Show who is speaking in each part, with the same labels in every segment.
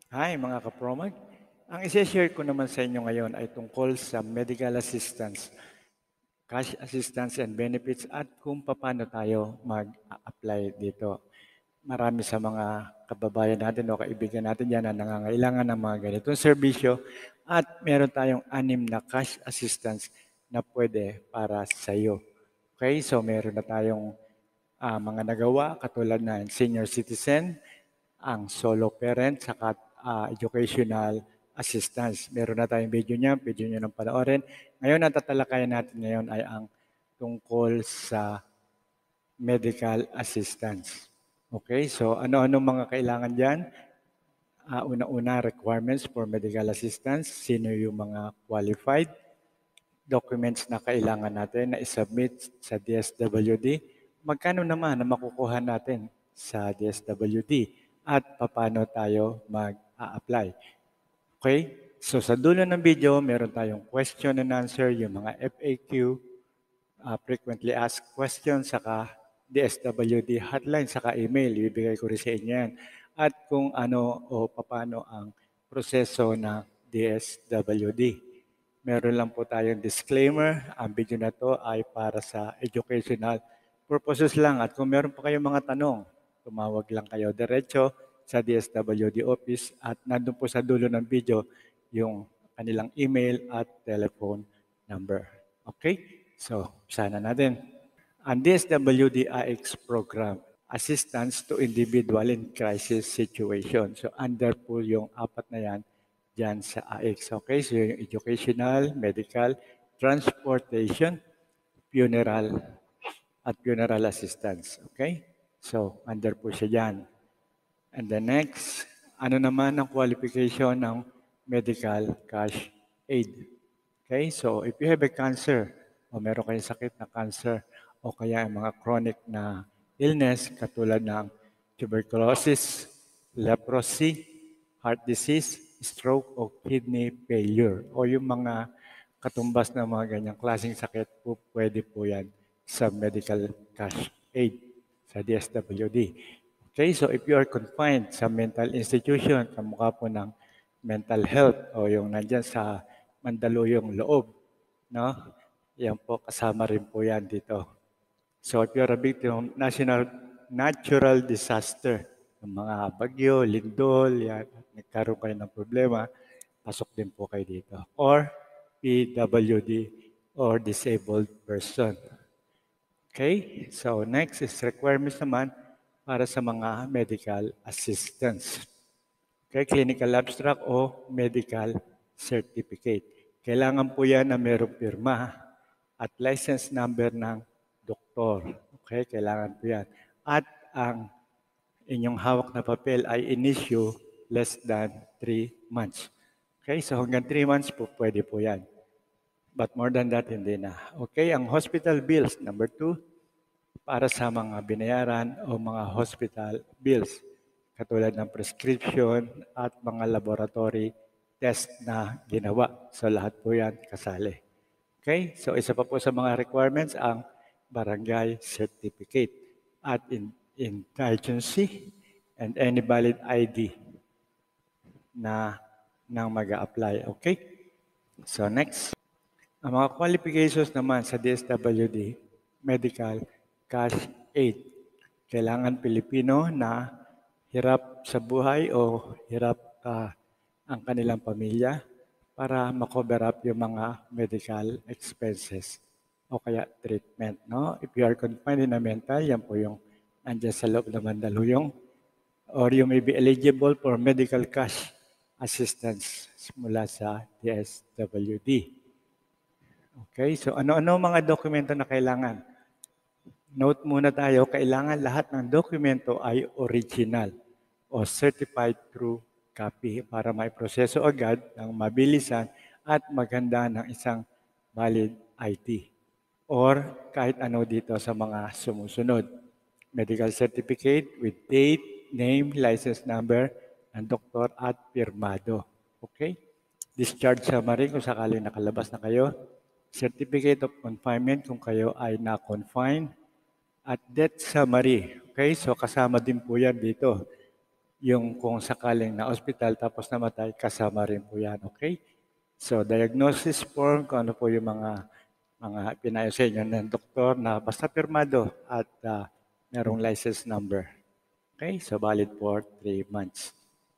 Speaker 1: Hi mga kapromag. Ang isi-share ko naman sa inyo ngayon ay tungkol sa medical assistance, cash assistance and benefits at kung paano tayo mag-apply dito. Marami sa mga kababayan natin o kaibigan natin yan na nangangailangan ng mga ganitong serbisyo at meron tayong 6 na cash assistance na pwede para sa iyo. Okay, so meron na tayong mga nagawa katulad ng senior citizen, ang solo parent, saka educational assistance. Meron na tayong video niya, pwede nyo nang panoorin. Ngayon, ang tatalakayan natin ngayon ay ang tungkol sa medical assistance. Okay, so ano-ano mga kailangan dyan? Una-una, requirements for medical assistance. Sino yung mga qualified? Documents na kailangan natin na isubmit sa DSWD. Magkano naman na makukuha natin sa DSWD at paano tayo mag-a-apply. Okay? So sa dulo ng video, meron tayong question and answer, yung mga FAQ, frequently asked questions, saka DSWD hotline, saka email. Ibibigay ko rin sa inyo yan. At kung ano o paano ang proseso ng DSWD. Meron lang po tayong disclaimer. Ang video na to ay para sa educational purposes lang. At kung meron pa kayong mga tanong, tumawag lang kayo diretso sa DSWD office at nandun po sa dulo ng video yung kanilang email at telephone number. Okay? So, sana natin. Ang DSWD AICS Program Assistance to Individual in Crisis Situation. So, under po yung 4 na yan dyan sa AICS. Okay, so yung educational, medical, transportation, funeral, at funeral assistance. Okay? So, under po siya dyan. And the next, ano naman ang qualification ng medical cash aid? Okay, so if you have a cancer, o meron kayong sakit na cancer, o kaya mga chronic na illness katulad ng tuberculosis, leprosy, heart disease, stroke, o kidney failure, o yung mga katumbas na mga ganyang klaseng sakit po, pwede po yan sa medical cash aid sa DSWD. Okay, so if you are confined sa mental institution, kamukha po ng mental health o yung nandyan sa Mandaluyong loob, no? Yan po, kasama rin po yan dito. So if you're a victim of natural disaster, ng mga bagyo, lindol, yan, nagkaroon kayo ng problema, pasok din po kayo dito. Or PWD or disabled person. Okay, so next is requirements naman para sa mga medical assistance. Okay, clinical abstract o medical certificate. Kailangan po yan na mayroong pirma at license number ng doktor. Okay, kailangan po yan. At ang inyong hawak na papel ay in-issue less than 3 months. Okay, so hanggang 3 months po pwede po yan. But more than that, hindi na. Okay, ang hospital bills, number 2, para sa mga binayaran o mga hospital bills, katulad ng prescription at mga laboratory test na ginawa. So lahat po yan kasali. Okay, so isa pa po sa mga requirements ang barangay certificate at indigency and any valid ID na nang mag-a-apply. Okay? So next. Ang mga qualifications naman sa DSWD, medical cash aid. Kailangan Pilipino na hirap sa buhay o hirap ang kanilang pamilya para makover up yung mga medical expenses o kaya treatment. No? If you are confined in a mental, yan po yung andyan sa loob ng Mandaluyong. Or you may be eligible for medical cash assistance mula sa DSWD. Okay, so ano-ano mga dokumento na kailangan? Note muna tayo, kailangan lahat ng dokumento ay original o certified true copy para may proseso agad ng mabilisan at maganda ng isang valid ID. Or kahit ano dito sa mga sumusunod. Medical certificate with date, name, license number, ng doktor at pirmado. Okay? Discharge summary kung sakaling nakalabas na kayo. Certificate of confinement kung kayo ay na-confine, at death summary. Okay, so kasama din po yan dito. yung kung sakaling na ospital tapos namatay, kasama rin po yan, okay? So, diagnosis form, kung ano po yung mga pinayo sa inyo ng doktor na basta pirmado at merong license number. Okay? So, valid for 3 months.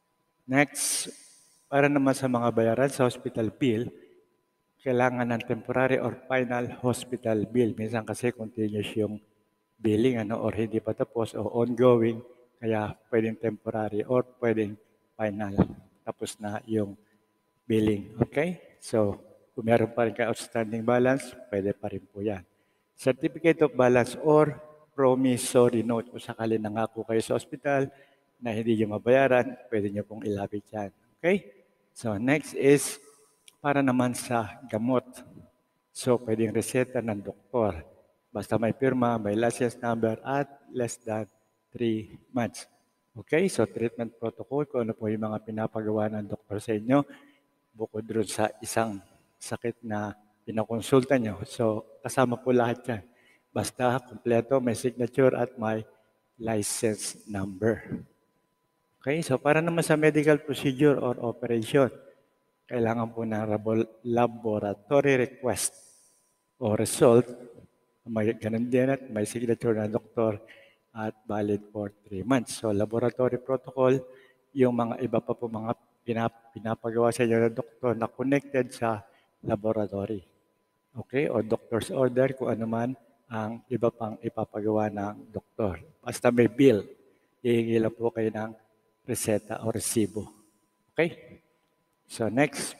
Speaker 1: Next, para naman sa mga bayaran sa hospital bill, kailangan ng temporary or final hospital bill. Minsan kasi continuous yung billing or hindi pa tapos o ongoing, kaya pwedeng temporary or pwedeng final. Tapos na yung billing. Okay? So, kung meron pa rin kayo outstanding balance, pwede pa rin po yan. Certificate of balance or promissory note. Kung sakali nangako kayo sa hospital na hindi nyo mabayaran, pwede nyo pong ilapit yan. Okay? So, next is para naman sa gamot. So, pwedeng reseta ng doktor. Basta may pirma, may license number at less than 3 months. Okay? So, treatment protocol, kung ano po yung mga pinapagawa ng doktor sa inyo, bukod doon sa isang sakit na pinakonsulta nyo. So, kasama po lahat yan. Basta kumpleto, may signature at may license number. Okay, so para naman sa medical procedure or operation, kailangan po ng laboratory request o result. May ganun din at may signature na doktor at valid for 3 months. So laboratory protocol, yung mga iba pa po mga pinapagawa sa inyo ng doktor na connected sa laboratory. Okay, o doctor's order kung ano man ang iba pang ipapagawa ng doktor. Basta may bill, hihingi lang po kayo ng reseta o resibo. Okay? So next,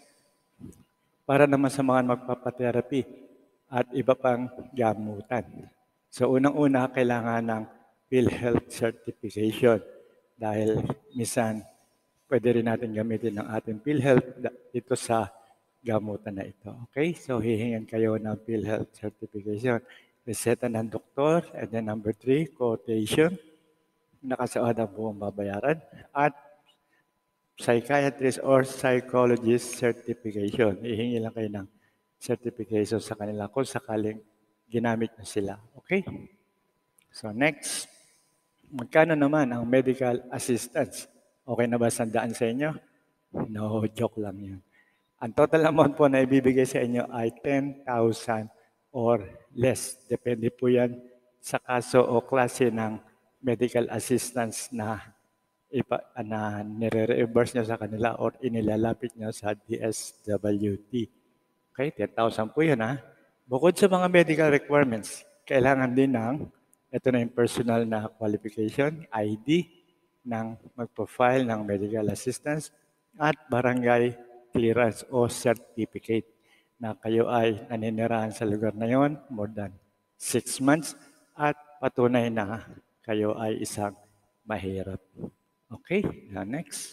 Speaker 1: para naman sa mga magpapatherapy at iba pang gamutan. So unang-una, kailangan ng PhilHealth certification dahil minsan pwede rin natin gamitin ng ating PhilHealth dito sa gamutan na ito. Okay? So hihingan kayo ng PhilHealth certification. Reseta ng doktor, and then number 3, quotation, nakasaad ang buong babayaran, at psychiatrist or psychologist certification. Ihingi lang kayo ng certification sa kanila kung sakaling ginamit nyo sila. Okay? So next, magkano naman ang medical assistance? Okay na ba sandaan sa inyo? No, joke lang yun. Ang total amount po na ibibigay sa inyo ay 10,000 or less. Depende po yan sa kaso o klase ng medical assistance na nire-reimburse nyo sa kanila or inilalapit nyo sa DSWD. Okay, 10,000 po yun ha. Bukod sa mga medical requirements, kailangan din ito na yung personal na qualification, ID, ng mag-profile ng medical assistance at barangay clearance o certificate na kayo ay naninirahan sa lugar na yon more than 6 months at patunay na kayo ay isang mahirap. Okay, next.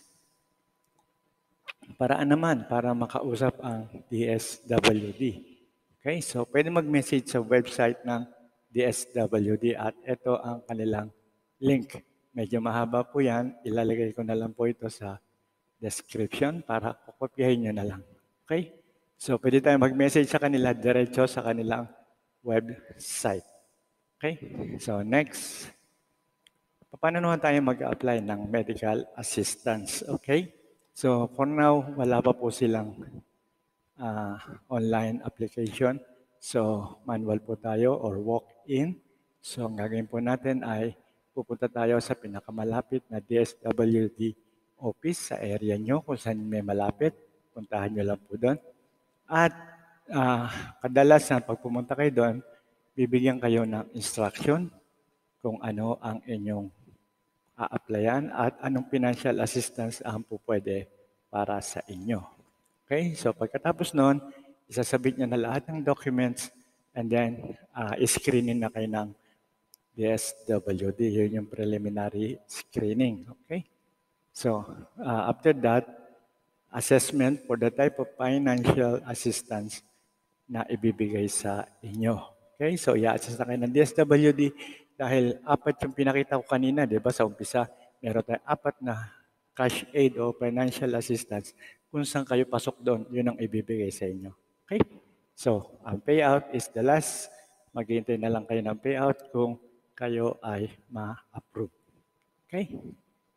Speaker 1: Paraan naman para makausap ang DSWD. Okay, so pwede mag-message sa website ng DSWD at ito ang kanilang link. Medyo mahaba po yan. Ilalagay ko na lang po ito sa description para kukopyahin nyo na lang. Okay? So pwede tayo mag-message sa kanila diretso sa kanilang website. Okay? So next. Paano naman tayo mag-apply ng medical assistance? Okay? So for now, wala pa po silang online application. So manual po tayo or walk-in. So ang gagawin po natin ay pupunta tayo sa pinakamalapit na DSWD office sa area nyo kung saan may malapit. Puntahan nyo lang po doon. At kadalasan pag pumunta kayo doon, bibigyan kayo ng instruction kung ano ang inyong a-applyan at anong financial assistance ang po pwede para sa inyo. Okay? So pagkatapos nun, isasabit nyo na lahat ng documents and then screening na kayo ng DSWD. Yun yung preliminary screening. Okay? So after that, assessment for the type of financial assistance na ibibigay sa inyo. Okay? So i-assess na kayo ng DSWD dahil 4 yung pinakita ko kanina, di ba? Sa umpisa, meron tayong 4 na cash aid o financial assistance. Kung saan kayo pasok doon, yun ang ibibigay sa inyo. Okay? So, ang payout is the last. Maghihintay na lang kayo ng payout kung kayo ay ma-approve. Okay?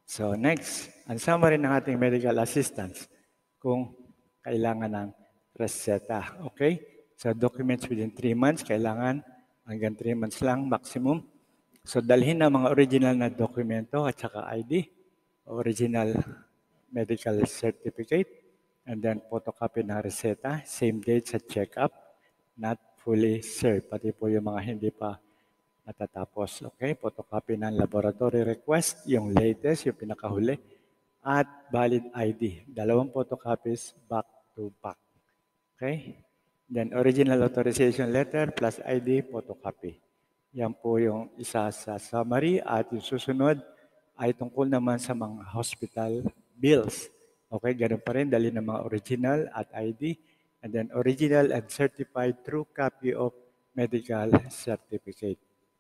Speaker 1: So next, ang summary ng ating medical assistance kung kailangan ng reseta. Okay? So documents within 3 months, kailangan hanggang 3 months lang maximum. So dalhin ang mga original na dokumento at saka ID, original medical certificate, and then photocopy ng reseta, same date sa check-up, not fully served, pati po yung mga hindi pa natatapos. Okay, photocopy ng laboratory request, yung latest, yung pinakahuli, at valid ID. Dalawang photocopies back to back. Okay? Then original authorization letter plus ID photocopy. Yan po yung isa sa summary at yung susunod ay tungkol naman sa mga hospital bills. Okay, ganun pa rin, dali ng mga original at ID and then original and certified true copy of medical certificate.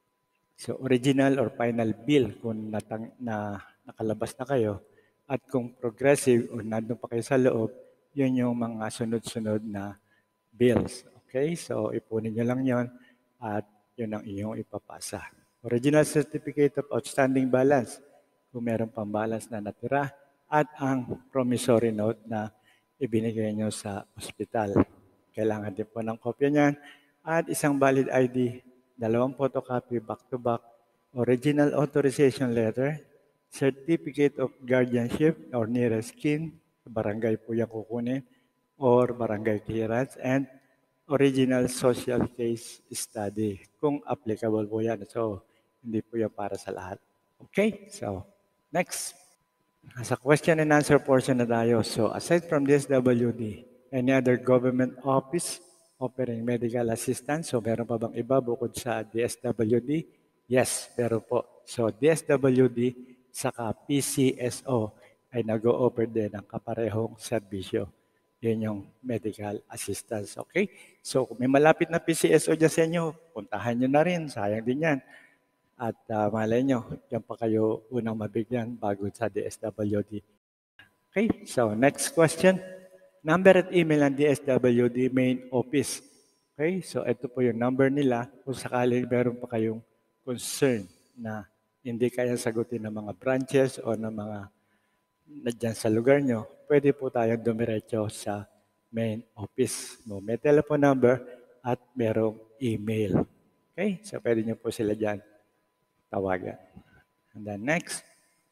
Speaker 1: So original or final bill kung nakalabas na kayo at kung progressive o nandun pa kayo sa loob, yun yung mga sunod-sunod na bills. Okay? So ipunin nyo lang yon at yun ang iyong ipapasa. Original certificate of outstanding balance kung meron pang balance na natira at ang promissory note na ibinigay nyo sa ospital. Kailangan din po ng kopya niyan at isang valid ID, dalawang photocopy back-to-back, original authorization letter, certificate of guardianship or nearest kin, barangay po yan kukunin, or barangay clearance, and original social case study, kung applicable po yan. So, hindi po yan para sa lahat. Okay, so next. Sa question and answer portion na tayo. So, aside from DSWD, any other government office offering medical assistance? So, meron pa bang iba bukod sa DSWD? Yes, meron po. So, DSWD saka PCSO ay nag-o-offer din ng kaparehong serbisyo. Yun yung medical assistance. Okay? So, kung may malapit na PCSO dyan sa inyo, puntahan nyo na rin. Sayang din yan. At malay nyo, yan pa kayo unang mabigyan bago sa DSWD. Okay, so next question. Number at email ng DSWD main office. Okay, so ito po yung number nila kung sakaling meron pa kayong concern na hindi kaya sagutin ng mga branches o ng mga dyan sa lugar nyo, pwede po tayong dumiretso sa main office. No, may telephone number at merong email. Okay, so pwede nyo po sila dyan tawagan. And then next,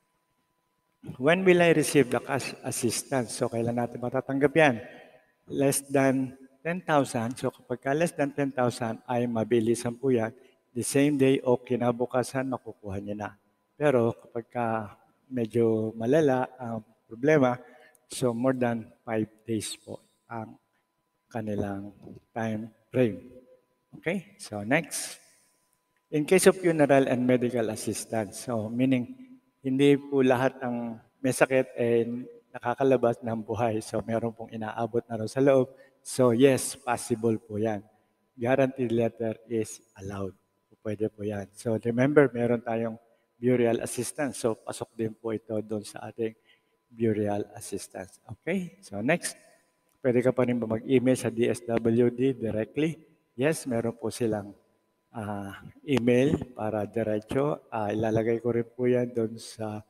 Speaker 1: when will I receive the cash assistance? So, kailan natin matatanggap yan? Less than 10,000. So, kapag less than 10,000 ay mabilisan po yan. The same day o kinabukasan, makukuha niya na. Pero kapag medyo malala ang problema, so more than 5 days po ang kanilang time frame. Okay? So, next. In case of funeral and medical assistance, so meaning hindi po lahat ng may sakit nakakalabas ng buhay. So meron pong inaabot na rin sa loob. So yes, possible po yan. Guaranteed letter is allowed. Pwede po yan. So remember, meron tayong burial assistance. So pasok din po ito doon sa ating burial assistance. Okay? So next, pwede ka pa rin ba mag-email sa DSWD directly? Yes, meron po silang email para diretso. Ilalagay ko rin po yan doon sa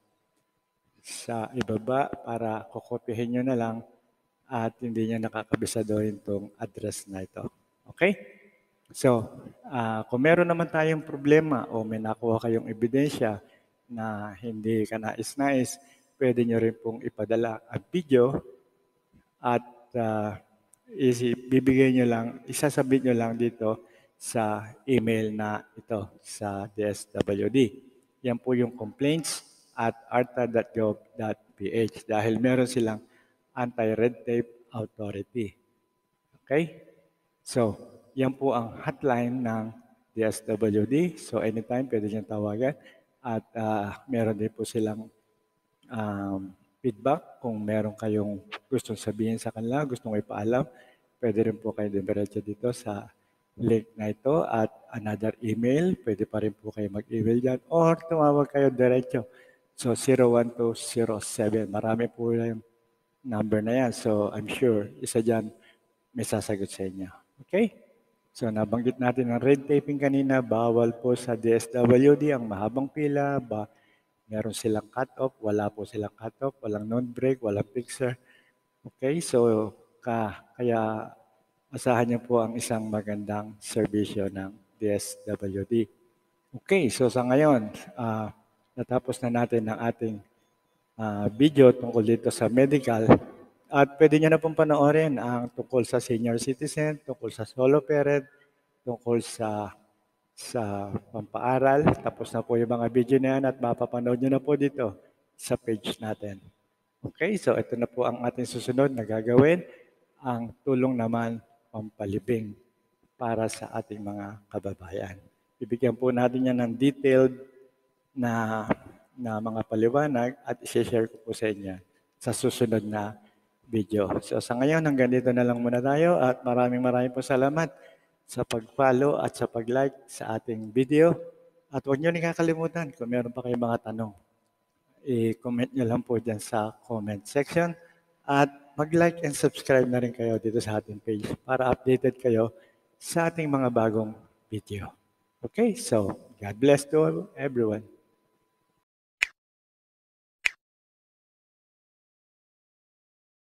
Speaker 1: ibaba para kukopihin nyo na lang at hindi nyo nakakabisado itong address na ito. Okay? So, kung meron naman tayong problema o may nakuha kayong ebidensya na hindi ka nais-nais, pwede nyo rin pong ipadala ang video at bibigay nyo lang, isasabit nyo lang dito sa email na ito sa DSWD. Yan po yung complaints at arta.gov.ph dahil meron silang anti-red tape authority. Okay? So, yan po ang hotline ng DSWD. So, anytime pwede nyo tawagan. At meron din po silang feedback kung meron kayong gustong sabihin sa kanila, gustong ipaalam. Pwede rin po kayo diretso dito sa link na ito at another email. Pwede pa rin po kayo mag-email dyan or tumawag kayo diretso. So 01207. Marami po yung number na yan. So I'm sure isa dyan may sasagot sa inyo. Okay? So nabanggit natin ang red taping kanina. Bawal po sa DSWD ang mahabang pila, Meron silang cut-off, wala po silang cut-off, walang non-break, walang fixer. Okay, so kaya asahan niyo po ang isang magandang serbisyo ng DSWD. Okay, so sa ngayon, natapos na natin ang ating video tungkol dito sa medical. At pwede nyo na pong panoorin ang tungkol sa senior citizen, tungkol sa solo parent, tungkol sa pampaaral. Tapos na po yung mga video na yan at mapapanood nyo na po dito sa page natin. Okay, so ito na po ang ating susunod na gagawin, ang tulong naman pampalibing para sa ating mga kababayan. Bibigyan po natin yan ng detailed na mga paliwanag at i-share ko po sa inyo sa susunod na video. So sa ngayon, hanggang dito na lang muna tayo at maraming po salamat sa pag-follow at sa pag-like sa ating video. At huwag niyo nakakalimutan kung meron pa kayong mga tanong, i-comment nyo lang po dyan sa comment section at mag-like and subscribe na rin kayo dito sa ating page para updated kayo sa ating mga bagong video. Okay, so God bless to everyone.